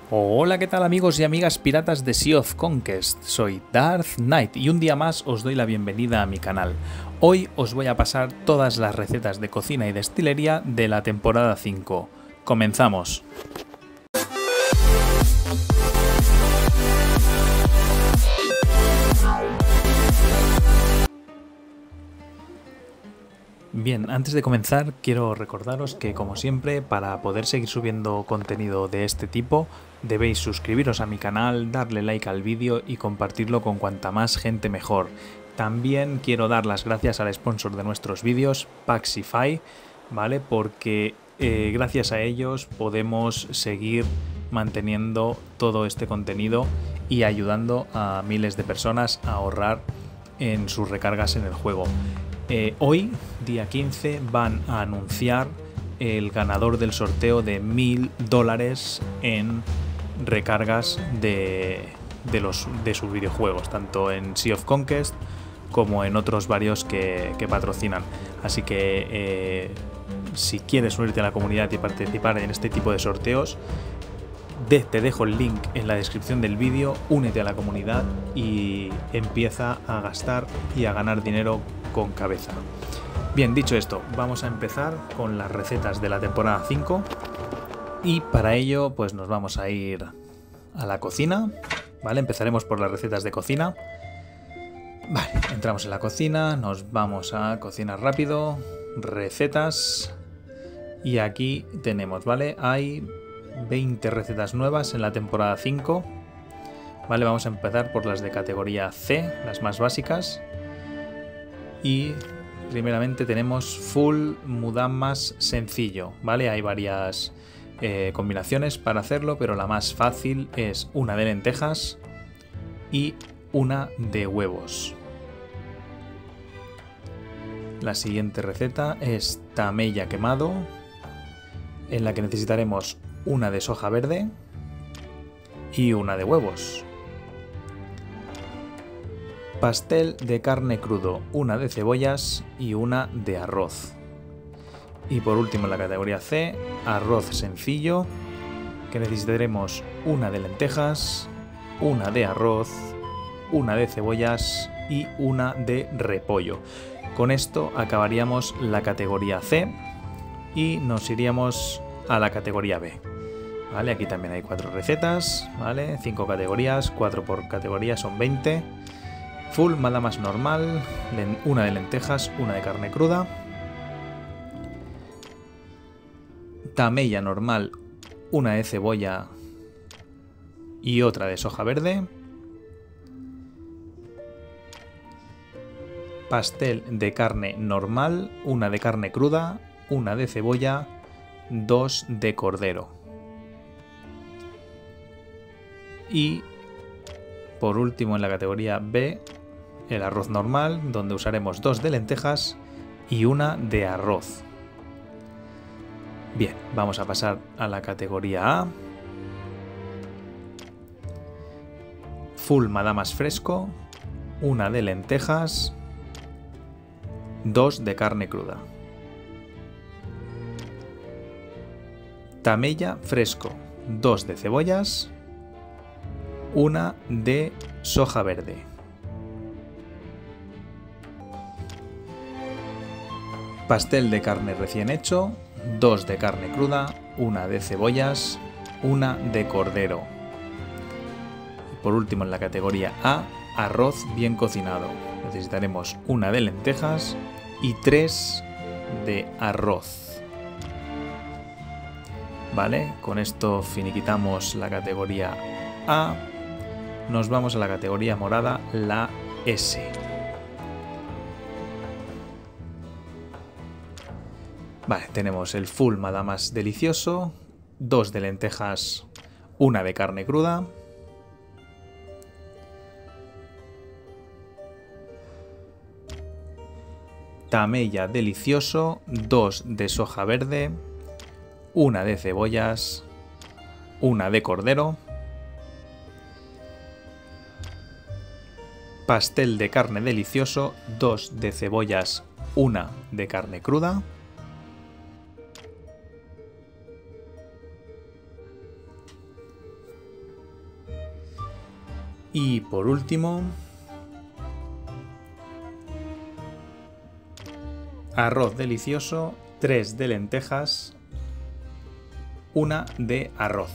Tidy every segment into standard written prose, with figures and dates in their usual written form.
Hola, ¿qué tal amigos y amigas piratas de Sea of Conquest? Soy Darth Knight y un día más os doy la bienvenida a mi canal. Hoy os voy a pasar todas las recetas de cocina y destilería de la temporada 5. ¡Comenzamos! Bien, antes de comenzar quiero recordaros que como siempre para poder seguir subiendo contenido de este tipo debéis suscribiros a mi canal, darle like al vídeo y compartirlo con cuanta más gente mejor. También quiero dar las gracias al sponsor de nuestros vídeos, Paxify, ¿vale? Porque gracias a ellos podemos seguir manteniendo todo este contenido y ayudando a miles de personas a ahorrar en sus recargas en el juego. Hoy, día 15, van a anunciar el ganador del sorteo de $1000 en recargas de sus videojuegos, tanto en Sea of Conquest como en otros varios que patrocinan. Así que si quieres unirte a la comunidad y participar en este tipo de sorteos, te dejo el link en la descripción del vídeo, únete a la comunidad y empieza a gastar y a ganar dinero con cabeza. Bien, dicho esto, vamos a empezar con las recetas de la temporada 5 y para ello pues nos vamos a ir a la cocina, ¿vale? Empezaremos por las recetas de cocina. Vale, entramos en la cocina, nos vamos a cocinar rápido, recetas y aquí tenemos, ¿vale? Hay 20 recetas nuevas en la temporada 5. Vale, vamos a empezar por las de categoría C, las más básicas. Y primeramente tenemos full mudamas sencillo, ¿vale? Hay varias combinaciones para hacerlo, pero la más fácil es una de lentejas y una de huevos. La siguiente receta es tamella quemado, en la que necesitaremos una de soja verde y una de huevos. Pastel de carne crudo, una de cebollas y una de arroz. Y por último en la categoría C, arroz sencillo, que necesitaremos una de lentejas, una de arroz, una de cebollas y una de repollo. Con esto acabaríamos la categoría C y nos iríamos a la categoría B. ¿Vale? Aquí también hay 4 recetas, ¿vale? 5 categorías, 4 por categoría son 20. Full madamas normal, una de lentejas, una de carne cruda. Tamella normal, una de cebolla y otra de soja verde. Pastel de carne normal, una de carne cruda, una de cebolla, 2 de cordero. Y por último en la categoría B, el arroz normal, donde usaremos 2 de lentejas y una de arroz. Bien, vamos a pasar a la categoría A. Full madamas fresco, una de lentejas, 2 de carne cruda. Tamella fresco, 2 de cebollas, una de soja verde. Pastel de carne recién hecho, 2 de carne cruda, una de cebollas, una de cordero. Y por último en la categoría A, arroz bien cocinado. Necesitaremos una de lentejas y 3 de arroz. Vale, con esto finiquitamos la categoría A. Nos vamos a la categoría morada, la S. Vale, tenemos el full madamas delicioso, 2 de lentejas, una de carne cruda. Tamella delicioso, 2 de soja verde, una de cebollas, una de cordero. Pastel de carne delicioso, 2 de cebollas, una de carne cruda. Y por último, arroz delicioso, 3 de lentejas, 1 de arroz.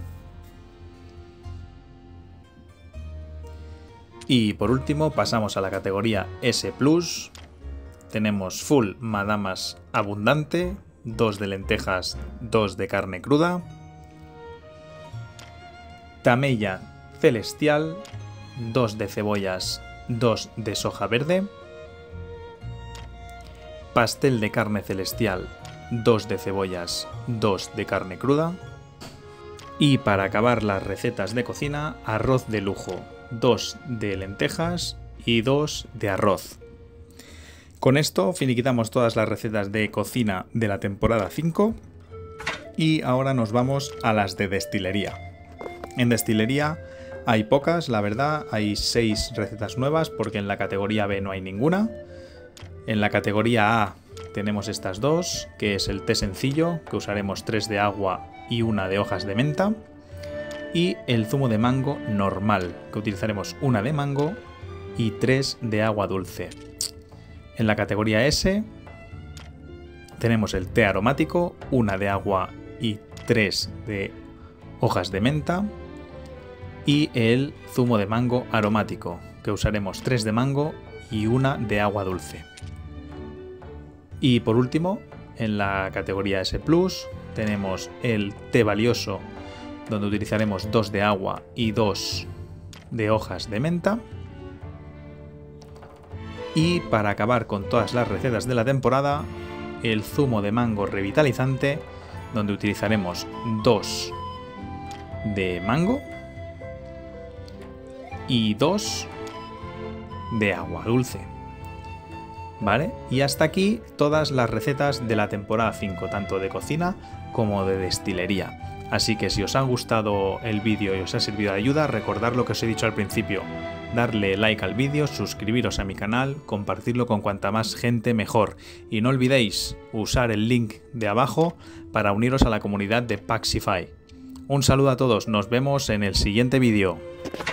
Y por último pasamos a la categoría S+. Tenemos full madamas abundante, 2 de lentejas, 2 de carne cruda. Tamella celestial, 2 de cebollas, 2 de soja verde. Pastel de carne celestial, 2 de cebollas, 2 de carne cruda. Y para acabar las recetas de cocina, arroz de lujo, 2 de lentejas y 2 de arroz. Con esto finiquitamos todas las recetas de cocina de la temporada 5 y ahora nos vamos a las de destilería. En destilería hay pocas, la verdad, hay 6 recetas nuevas porque en la categoría B no hay ninguna. En la categoría A tenemos estas dos, que es el té sencillo, que usaremos 3 de agua y 1 de hojas de menta. Y el zumo de mango normal, que utilizaremos 1 de mango y 3 de agua dulce. En la categoría S tenemos el té aromático, 1 de agua y 3 de hojas de menta. Y el zumo de mango aromático, que usaremos 3 de mango y 1 de agua dulce. Y por último, en la categoría S+, tenemos el té valioso, donde utilizaremos 2 de agua y 2 de hojas de menta. Y para acabar con todas las recetas de la temporada, el zumo de mango revitalizante, donde utilizaremos 2 de mango y 2 de agua dulce. ¿Vale? Y hasta aquí todas las recetas de la temporada 5, tanto de cocina como de destilería. Así que si os ha gustado el vídeo y os ha servido de ayuda, recordad lo que os he dicho al principio. Darle like al vídeo, suscribiros a mi canal, compartirlo con cuanta más gente mejor. Y no olvidéis usar el link de abajo para uniros a la comunidad de Paxify. Un saludo a todos, nos vemos en el siguiente vídeo.